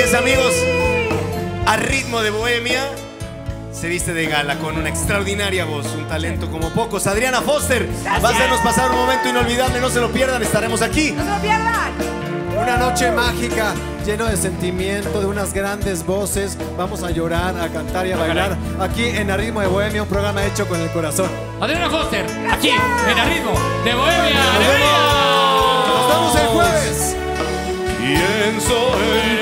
ustedes, amigos, a ritmo de bohemia, se viste de gala con una extraordinaria voz, un talento como pocos. Adriana Foster va a hacernos pasar un momento inolvidable, no se lo pierdan, estaremos aquí. ¡No se lo pierdan! Una noche mágica, lleno de sentimiento, de unas grandes voces. Vamos a llorar, a cantar y a bailar aquí en A Ritmo de Bohemia, un programa hecho con el corazón. Adriana Foster, aquí en A Ritmo de Bohemia. Nos vemos el jueves. ¿Quién soy?